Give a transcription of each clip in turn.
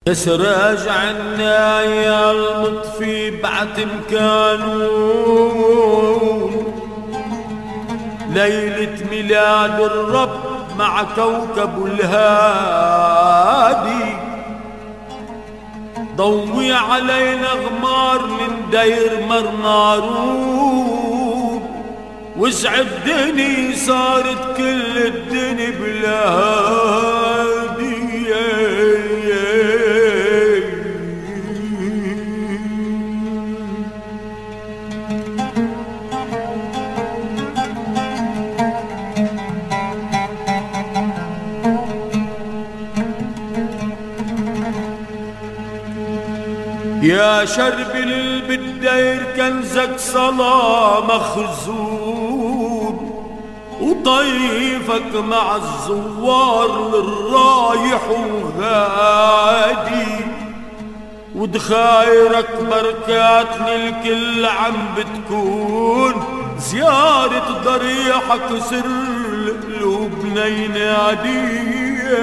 يسرج عنا يا المطفي بعد مكانون، ليلة ميلاد الرب مع كوكب الهادي، ضوي علينا غمار من دير مرمارون، وسع الدني صارت كل الدني بلا هادي. يا شربل بالدير كنزك صلاة مخزون، وطيفك مع الزوار للرايح وغادي، ودخايرك بركاتني الكل عم بتكون، زيارة ضريحك سر قلوبنا ينادي.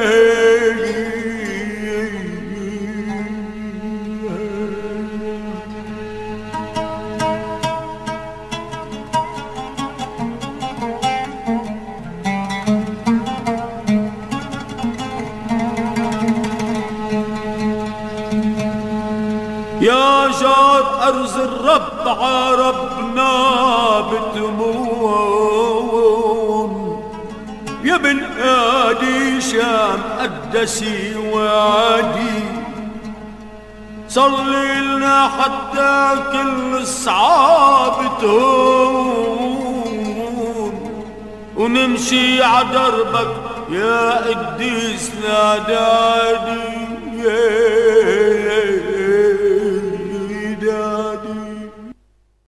يا جار أرز الرب عربنا بتمون، يا بن آدي شام قدسي وادي، صلي لنا حتى كل الصعاب تهون، ونمشي عدربك يا قديس ناداني.